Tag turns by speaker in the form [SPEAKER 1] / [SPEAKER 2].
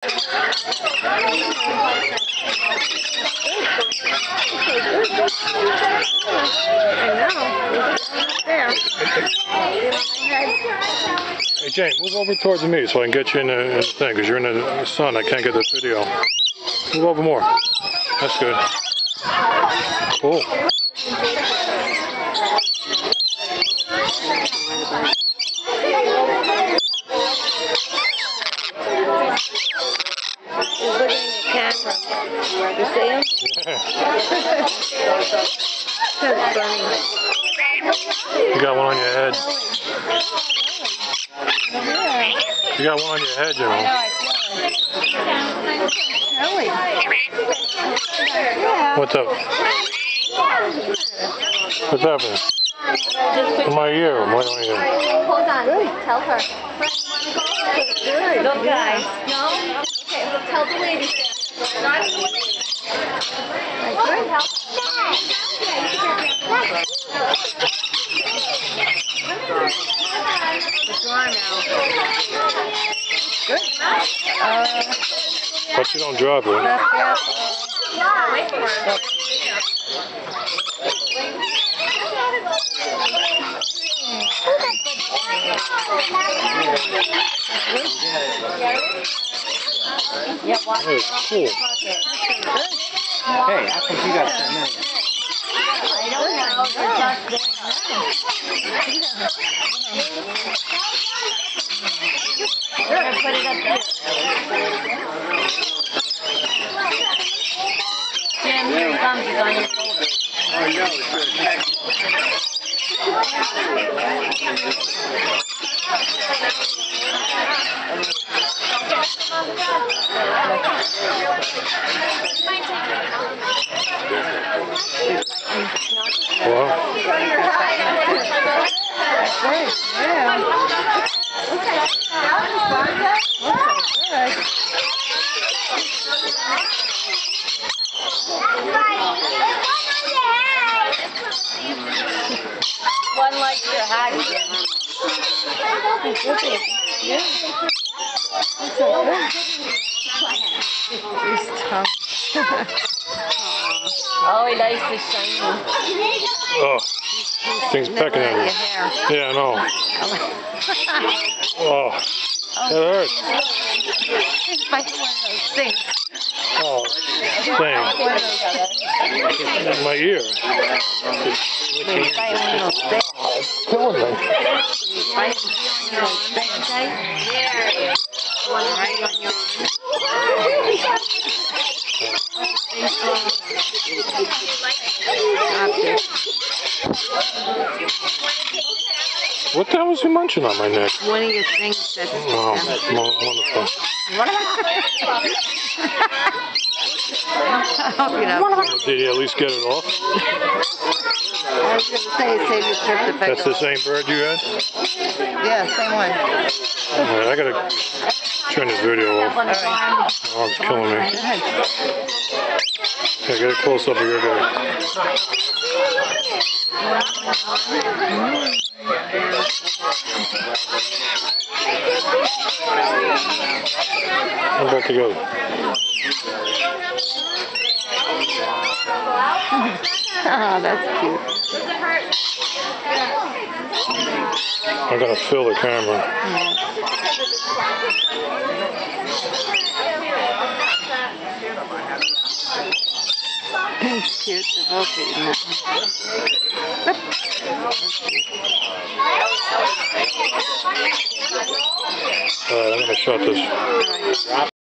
[SPEAKER 1] Hey Jane, move over towards me so I can get you in the thing, because you're in the sun. I can't get the video. Move over more. That's good. Cool.
[SPEAKER 2] He's looking at the camera. You see him? That's funny.
[SPEAKER 1] You got one on your head. You got one on your head, you know. What's up? What's happening? In my ear. What on your ear?
[SPEAKER 3] Hold on. Tell her.
[SPEAKER 2] Look, guys.
[SPEAKER 3] No? Okay, well, tell the lady.
[SPEAKER 2] Good.
[SPEAKER 1] But you don't drop it.
[SPEAKER 3] Wait for it.
[SPEAKER 2] Yeah, watch
[SPEAKER 1] That is cool.
[SPEAKER 4] Hey, how come you got 10 minutes?
[SPEAKER 2] I don't know. They're just there. We're going to put it up here. Jim, here he comes. He's on your shoulder.
[SPEAKER 4] Oh, no, it's
[SPEAKER 1] Wow.
[SPEAKER 2] One like your hat, Jim. Oh, he likes the shiny.
[SPEAKER 1] Oh, thing's pecking at me. Yeah, I know. Oh, it hurts.
[SPEAKER 2] It's like one of those things.
[SPEAKER 1] Oh, thing. In my ear.
[SPEAKER 2] It's like one of those things.
[SPEAKER 1] It's killing me.
[SPEAKER 2] It's like one of those things. There. One right on your arm.
[SPEAKER 1] What the hell was he munching on my neck?
[SPEAKER 2] One of your things that's
[SPEAKER 1] Oh, wonderful. Did he at least get it off?
[SPEAKER 2] I was going to say, save your trip to
[SPEAKER 1] That's the same bird you had?
[SPEAKER 2] Yeah, same one.
[SPEAKER 1] Alright, I gotta turn this video off.
[SPEAKER 2] Right.
[SPEAKER 1] Oh, it's killing me. Okay, get a close up of your guy. I'm back together.
[SPEAKER 2] Oh, that's cute.
[SPEAKER 1] I gotta fill the camera.
[SPEAKER 2] It's cute. They're both eating that
[SPEAKER 1] Alright, I'm gonna shut this.
[SPEAKER 2] one.